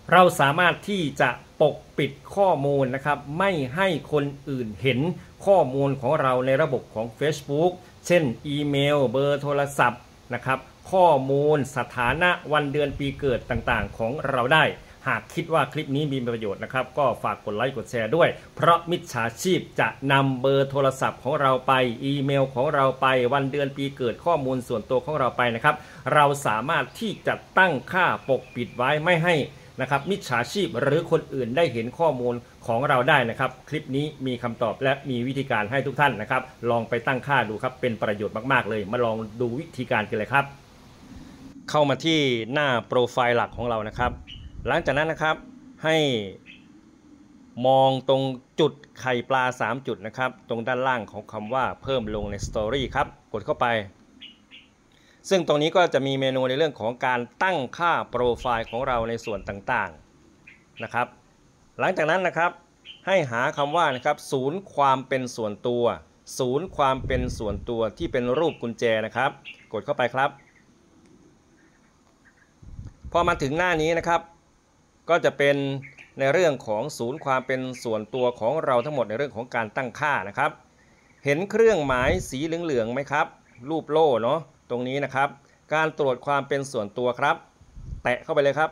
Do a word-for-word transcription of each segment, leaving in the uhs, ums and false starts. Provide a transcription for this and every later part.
เราสามารถที่จะปกปิดข้อมูลนะครับไม่ให้คนอื่นเห็นข้อมูลของเราในระบบของ Facebook เช่นอีเมลเบอร์โทรศัพท์นะครับข้อมูลสถานะวันเดือนปีเกิดต่างๆของเราได้หากคิดว่าคลิปนี้มีประโยชน์นะครับก็ฝากกดไลค์กดแชร์ด้วยเพราะมิจฉาชีพจะนำเบอร์โทรศัพท์ของเราไปอีเมลของเราไปวันเดือนปีเกิดข้อมูลส่วนตัวของเราไปนะครับเราสามารถที่จะตั้งค่าปกปิดไว้ไม่ให้นะครับมิจฉาชีพหรือคนอื่นได้เห็นข้อมูลของเราได้นะครับคลิปนี้มีคำตอบและมีวิธีการให้ทุกท่านนะครับลองไปตั้งค่าดูครับเป็นประโยชน์มากๆเลยมาลองดูวิธีการกันเลยครับเข้ามาที่หน้าโปรไฟล์หลักของเรานะครับหลังจากนั้นนะครับให้มองตรงจุดไข่ปลาสามจุดนะครับตรงด้านล่างของคำว่าเพิ่มลงในสตอรี่ครับกดเข้าไปซึ่งตรงนี้ก็จะมีเมนูในเรื่องของการตั้งค่าโปรไฟล์ของเราในส่วนต่างๆนะครับหลังจากนั้นนะครับให้หาคำว่านะครับศูนย์ความเป็นส่วนตัวศูนย์ความเป็นส่วนตัวที่เป็นรูปกุญแจนะครับกดเข้าไปครับพอมาถึงหน้านี้นะครับก็จะเป็นในเรื่องของศูนย์ความเป็นส่วนตัวของเราทั้งหมดในเรื่องของการตั้งค่านะครับเห็นเครื่องหมายสีเหลืองๆไหมครับรูปโล่เนาะตรงนี้นะครับการตรวจความเป็นส่วนตัวครับแตะเข้าไปเลยครับ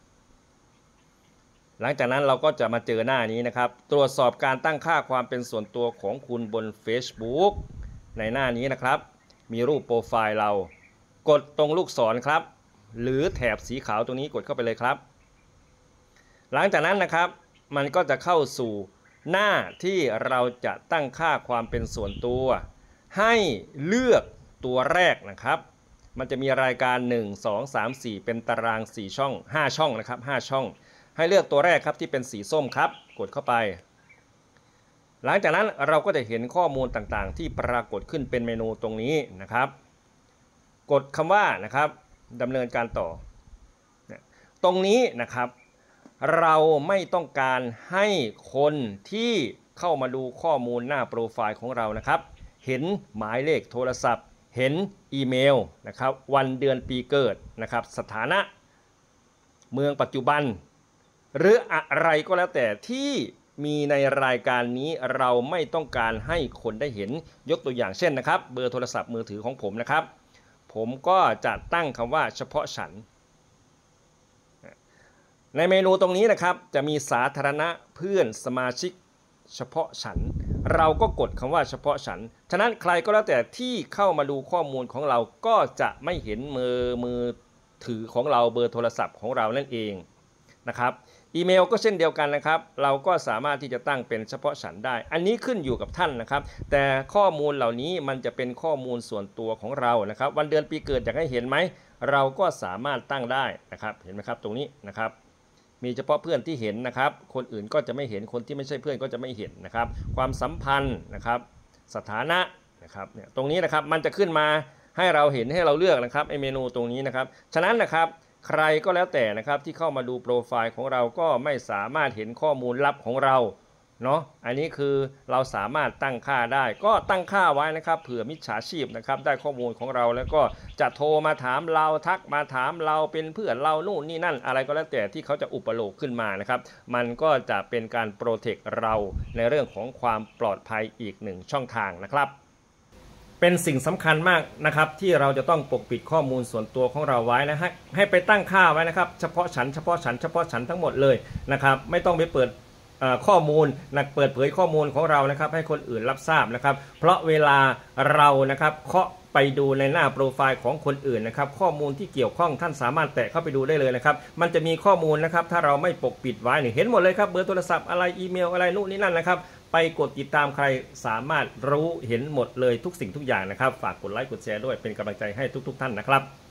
หลังจากนั้นเราก็จะมาเจอหน้านี้นะครับตรวจสอบการตั้งค่าความเป็นส่วนตัวของคุณบน Facebook ในหน้านี้นะครับมีรูปโปรไฟล์เรากดตรงลูกศรครับหรือแถบสีขาวตรงนี้กดเข้าไปเลยครับหลังจากนั้นนะครับมันก็จะเข้าสู่หน้าที่เราจะตั้งค่าความเป็นส่วนตัวให้เลือกตัวแรกนะครับมันจะมีรายการหนึ่ง สอง สาม สี่เป็นตารางสี่ช่องห้าช่องนะครับห้าช่องให้เลือกตัวแรกครับที่เป็นสีส้มครับกดเข้าไปหลังจากนั้นเราก็จะเห็นข้อมูลต่างๆที่ปรากฏขึ้นเป็นเมนูตรงนี้นะครับกดคำว่านะครับดำเนินการต่อตรงนี้นะครับเราไม่ต้องการให้คนที่เข้ามาดูข้อมูลหน้าโปรไฟล์ของเรานะครับเห็นหมายเลขโทรศัพท์เห็นอีเมลนะครับวันเดือนปีเกิดนะครับสถานะเมืองปัจจุบันหรืออะไรก็แล้วแต่ที่มีในรายการนี้เราไม่ต้องการให้คนได้เห็นยกตัวอย่างเช่นนะครับเบอร์โทรศัพท์มือถือของผมนะครับผมก็จะตั้งคำว่าเฉพาะฉันในเมนูตรงนี้นะครับจะมีสาธารณะเพื่อนสมาชิกเฉพาะฉันเราก็กดคำว่าเฉพาะฉันฉะนั้นใครก็แล้วแต่ที่เข้ามาดูข้อมูลของเราก็จะไม่เห็นมือมือถือของเราเบอร์โทรศัพท์ของเรานั่นเองนะครับอีเมลก็เช่นเดียวกันนะครับเราก็สามารถที่จะตั้งเป็นเฉพาะฉันได้อันนี้ขึ้นอยู่กับท่านนะครับแต่ข้อมูลเหล่านี้มันจะเป็นข้อมูลส่วนตัวของเรานะครับวันเดือนปีเกิดอยากให้เห็นไหมเราก็สามารถตั้งได้นะครับเห็นไหมครับตรงนี้นะครับมีเฉพาะเพื่อนที่เห็นนะครับคนอื่นก็จะไม่เห็นคนที่ไม่ใช่เพื่อนก็จะไม่เห็นนะครับความสัมพันธ์นะครับสถานะนะครับเนี่ยตรงนี้นะครับมันจะขึ้นมาให้เราเห็นให้เราเลือกนะครับไอเมนูตรงนี้นะครับฉะนั้นนะครับใครก็แล้วแต่นะครับที่เข้ามาดูโปรไฟล์ของเราก็ไม่สามารถเห็นข้อมูลลับของเราเนาะอันนี้คือเราสามารถตั้งค่าได้ก็ตั้งค่าไว้นะครับเผื่อมิจฉาชีพนะครับได้ข้อมูลของเราแล้วก็จะโทรมาถามเราทักมาถามเราเป็นเพื่อนเรานู่นนี่นั่นอะไรก็แล้วแต่ที่เขาจะอุปโลกขึ้นมานะครับมันก็จะเป็นการโปรเทคเราในเรื่องของความปลอดภัยอีกหนึ่งช่องทางนะครับเป็นสิ่งสำคัญมากนะครับที่เราจะต้องปกปิดข้อมูลส่วนตัวของเราไว้นะฮะให้ไปตั้งค่าไว้นะครับเฉพาะฉันเฉพาะฉันเฉพาะฉันทั้งหมดเลยนะครับไม่ต้องไปเปิดข้อมูลนะเปิดเผยข้อมูลของเรานะครับให้คนอื่นรับทราบนะครับเพราะเวลาเรานะครับเคาะไปดูในหน้าโปรไฟล์ของคนอื่นนะครับข้อมูลที่เกี่ยวข้องท่านสามารถแตะเข้าไปดูได้เลยนะครับมันจะมีข้อมูลนะครับถ้าเราไม่ปกปิดไว้เนี่ยเห็นหมดเลยครับเบอร์โทรศัพท์อะไรอีเมลอะไรนู่นนี่นั่นนะครับไปกดติดตามใครสามารถรู้เห็นหมดเลยทุกสิ่งทุกอย่างนะครับฝากกดไลค์กดแชร์ด้วยเป็นกำลังใจให้ทุกๆท่านนะครับ